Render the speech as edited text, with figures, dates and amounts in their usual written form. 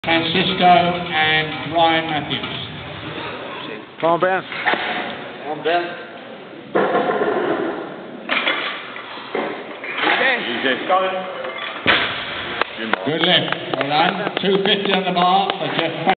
Francisco and Ryan Matthews. Come on, Ben. Come on, Ben. Easy. Going. Good lift. Well done. 250 on the bar for Jeff.